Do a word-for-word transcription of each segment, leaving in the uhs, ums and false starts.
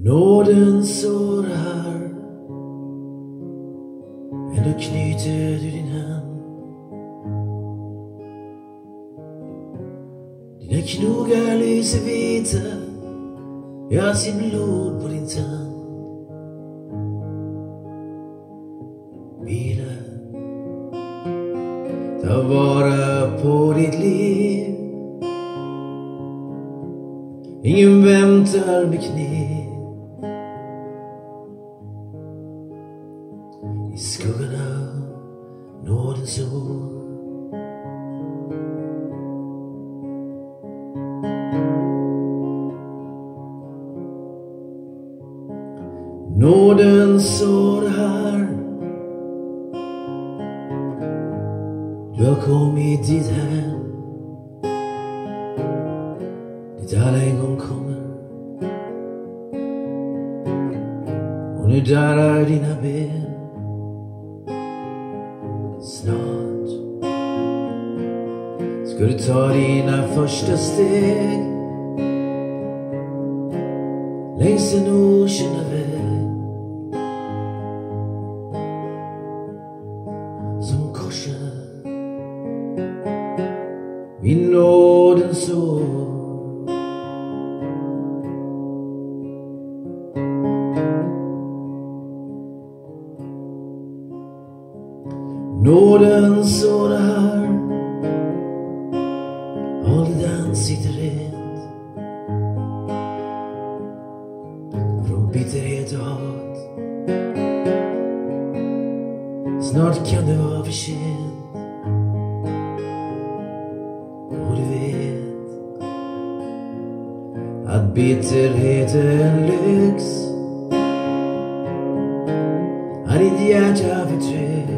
Nåden sårar, ändå knyter du din hand. Dina knogar lyser vita, jag ser blod på din tand. Vila, ta vara på ditt liv. Ingen väntar med kniv. I skuggan av nådens år. Nådens år här. Du har kommit dit här, dit alla en gång kommer. Och nu darrar dina ben. Snart ska du ta dina första steg längs en okända väg som korsar vid nådens år. Nådens år här, håll ditt ansikte rent från bitterhet och hat. Snart kan det vara för sent. Och du vet att bitterhet är en lyx, att ditt hjärta förtrycks.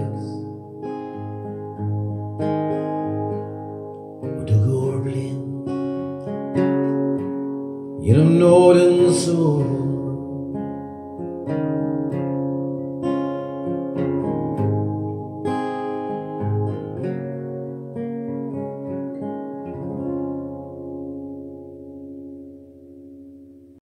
Genom nådens år.